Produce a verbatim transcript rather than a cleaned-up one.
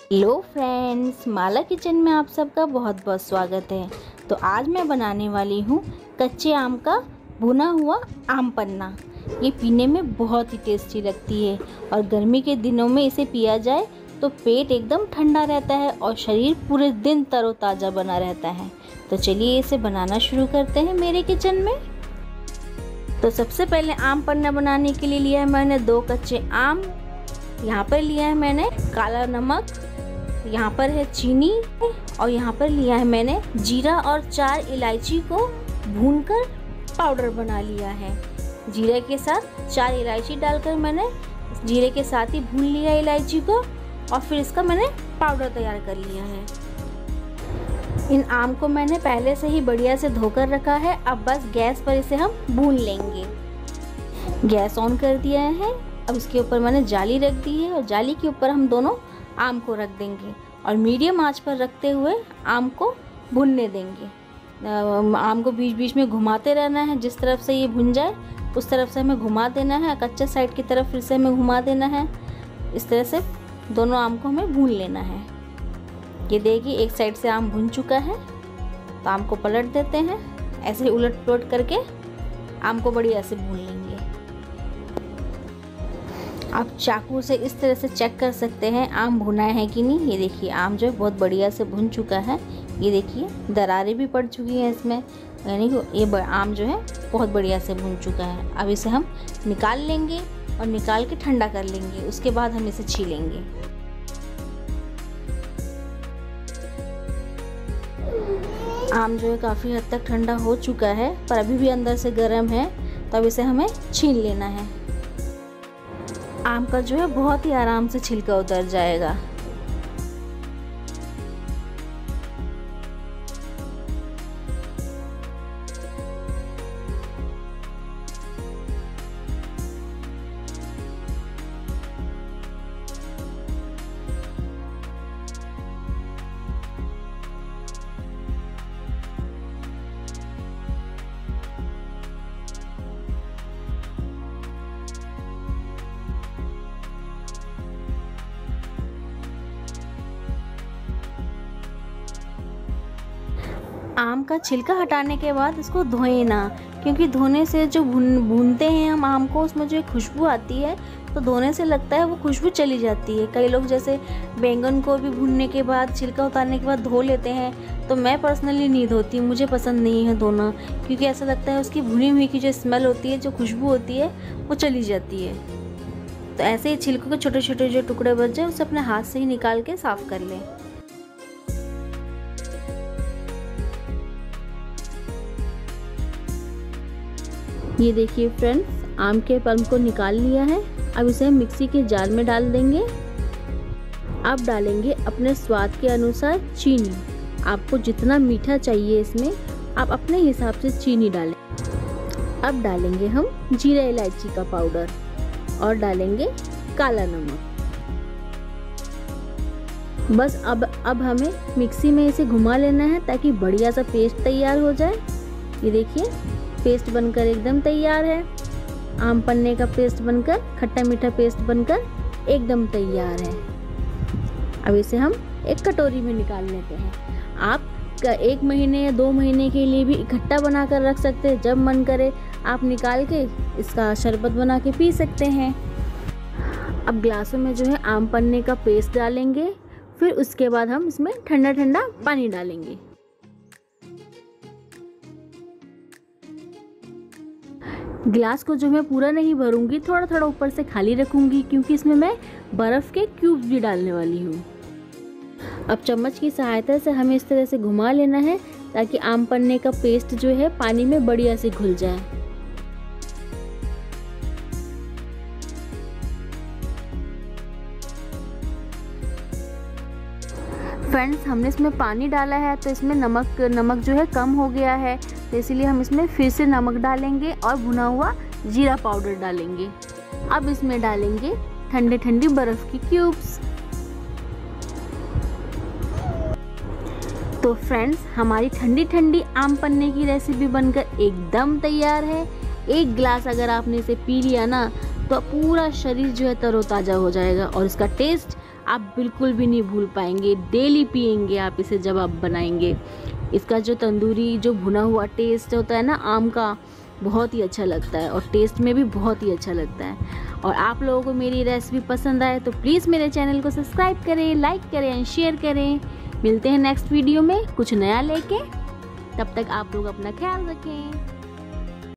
Hello friends, माला kitchen में आप सबका बहुत बहुत स्वागत है। तो आज मैं बनाने वाली हूँ कच्चे आम का भुना हुआ आम पन्ना। ये पीने में बहुत ही टेस्टी लगती है और गर्मी के दिनों में इसे पिया जाए तो पेट एकदम ठंडा रहता है और शरीर पूरे दिन तरोताज़ा बना रहता है। तो चलिए इसे बनाना शुरू करते हैं मेरे किचन में। तो सबसे पहले आम पन्ना बनाने के लिए लिया है मैंने दो कच्चे आम। यहाँ पर लिया है मैंने काला नमक, यहाँ पर है चीनी और यहाँ पर लिया है मैंने जीरा और चार इलायची को भूनकर पाउडर बना लिया है। जीरे के साथ चार इलायची डालकर मैंने जीरे के साथ ही भून लिया इलायची को और फिर इसका मैंने पाउडर तैयार कर लिया है। इन आम को मैंने पहले से ही बढ़िया से धोकर रखा है। अब बस गैस पर इसे हम भून लेंगे। गैस ऑन कर दिया है। अब इसके ऊपर मैंने जाली रख दी है और जाली के ऊपर हम दोनों आम को रख देंगे और मीडियम आंच पर रखते हुए आम को भुनने देंगे। आम को बीच बीच में घुमाते रहना है। जिस तरफ से ये भुन जाए उस तरफ से हमें घुमा देना है। कच्चे साइड की तरफ फिर से हमें घुमा देना है। इस तरह से दोनों आम को हमें भून लेना है। ये देखिए एक साइड से आम भुन चुका है तो आम को पलट देते हैं। ऐसे ही उलट पुलट करके आम को बढ़िया से भून लेंगे। आप चाकू से इस तरह से चेक कर सकते हैं आम भुना है कि नहीं। ये देखिए आम जो है बहुत बढ़िया से भुन चुका है। ये देखिए दरारें भी पड़ चुकी हैं इसमें, यानी कि ये आम जो है बहुत बढ़िया से भुन चुका है। अब इसे हम निकाल लेंगे और निकाल के ठंडा कर लेंगे। उसके बाद हम इसे छीलेंगे। आम जो है काफ़ी हद तक ठंडा हो चुका है पर अभी भी अंदर से गर्म है, तो अब इसे हमें छील लेना है। आम का जो है बहुत ही आराम से छिलका उतर जाएगा। आम का छिलका हटाने के बाद इसको धोएं ना, क्योंकि धोने से जो भून भूनते हैं हम आम को उसमें जो एक खुशबू आती है तो धोने से लगता है वो खुशबू चली जाती है। कई लोग जैसे बैंगन को भी भूनने के बाद छिलका उतारने के बाद धो लेते हैं, तो मैं पर्सनली नहीं धोती। मुझे पसंद नहीं है धोना, क्योंकि ऐसा लगता है उसकी भुनी हुई की जो स्मेल होती है, जो खुशबू होती है वो चली जाती है। तो ऐसे ही छिलकों के छोटे छोटे जो टुकड़े बच जाए उसे अपने हाथ से ही निकाल के साफ़ कर लें। ये देखिए फ्रेंड्स, आम के पल्प को निकाल लिया है। अब इसे हम मिक्सी के जार में डाल देंगे। अब डालेंगे अपने स्वाद के अनुसार चीनी। आपको जितना मीठा चाहिए इसमें आप अपने हिसाब से चीनी डालें। अब डालेंगे हम जीरा इलायची का पाउडर और डालेंगे काला नमक। बस अब अब हमें मिक्सी में इसे घुमा लेना है ताकि बढ़िया सा पेस्ट तैयार हो जाए। ये देखिए पेस्ट बनकर एकदम तैयार है। आम पन्ने का पेस्ट बनकर, खट्टा मीठा पेस्ट बनकर एकदम तैयार है। अब इसे हम एक कटोरी में निकाल लेते हैं। आप एक महीने या दो महीने के लिए भी इकट्ठा बना कर रख सकते हैं। जब मन करे आप निकाल के इसका शरबत बना के पी सकते हैं। अब ग्लासों में जो है आम पन्ने का पेस्ट डालेंगे। फिर उसके बाद हम इसमें ठंडा ठंडा पानी डालेंगे। ग्लास को जो मैं पूरा नहीं भरूंगी, थोड़ा थोड़ा ऊपर से खाली रखूंगी, क्योंकि इसमें मैं बर्फ़ के क्यूब्स भी डालने वाली हूँ। अब चम्मच की सहायता से हमें इस तरह से घुमा लेना है ताकि आम पन्ने का पेस्ट जो है पानी में बढ़िया से घुल जाए। फ्रेंड्स, हमने इसमें पानी डाला है तो इसमें नमक नमक जो है कम हो गया है, तो इसीलिए हम इसमें फिर से नमक डालेंगे और भुना हुआ जीरा पाउडर डालेंगे। अब इसमें डालेंगे ठंडे ठंडी बर्फ़ की क्यूब्स। तो फ्रेंड्स, हमारी ठंडी ठंडी आम पन्ने की रेसिपी बनकर एकदम तैयार है। एक गिलास अगर आपने इसे पी लिया ना तो पूरा शरीर जो है तरोताज़ा हो जाएगा और इसका टेस्ट आप बिल्कुल भी नहीं भूल पाएंगे। डेली पियेंगे आप इसे जब आप बनाएंगे। इसका जो तंदूरी जो भुना हुआ टेस्ट होता है ना आम का, बहुत ही अच्छा लगता है और टेस्ट में भी बहुत ही अच्छा लगता है। और आप लोगों को मेरी रेसिपी पसंद आए तो प्लीज़ मेरे चैनल को सब्सक्राइब करें, लाइक करें एंड शेयर करें। मिलते हैं नेक्स्ट वीडियो में कुछ नया लेके। तब तक आप लोग अपना ख्याल रखें।